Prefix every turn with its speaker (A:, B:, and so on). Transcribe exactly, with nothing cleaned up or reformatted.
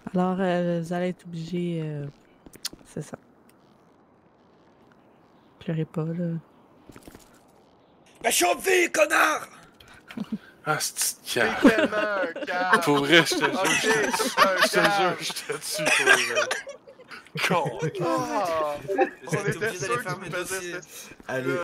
A: Alors, euh, vous allez être obligé. Euh, c'est ça. Pleurez pas, là.
B: Ma chauve-vie, connard!
C: Ah, c'est
D: T'es
C: calme.
D: tellement un cave!
C: Pour vrai, je te jure,
D: Ok,
C: je te
D: c'est un
C: je te jure,
D: cave!
C: je te tue pour vrai. Con.
D: Ah!
B: Vous
D: On
B: êtes
D: était
B: obligés
D: sûr
B: d'aller
D: que
B: faire
D: tu
B: mes
D: me faisais
B: dossiers.
D: cette-
B: Allez.